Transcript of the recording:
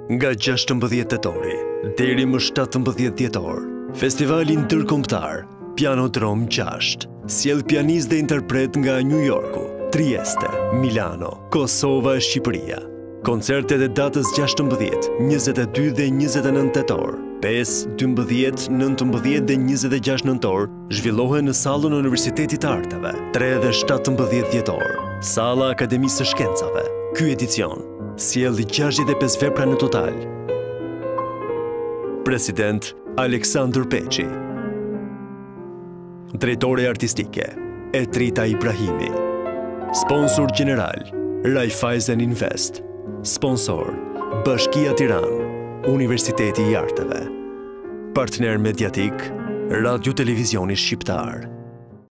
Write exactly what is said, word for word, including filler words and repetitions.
Nga gjashtëmbëdhjetë tetori deri më shtatëmbëdhjetë dhjetor, festivali ndërkombëtar Pianodrom gjashtë sjell pianistë dhe interpret nga New Yorku, Trieste, Milano, Kosova e Shqipëria. Koncertet e datës gjashtëmbëdhjetë, njëzet e dy dhe njëzet e nëntë tetor, pesë, dymbëdhjetë, nëntëmbëdhjetë dhe njëzet e gjashtë nëntor zhvillohen në sallën e Universitetit të Arteve, tre dhe shtatëmbëdhjetë dhjetor, Salla Akademisë së Shkencave. Ky edicion sjell gjashtëdhjetë e pesë vepra në total. President Aleksandr Peçi. Drejtore artistike Etrita Ibrahimi. Sponsor general Raiffeisen Invest. Sponsor Bashkia Tiranë, Universiteti i Arteve. Partner mediatik Radio Televizioni Shqiptar.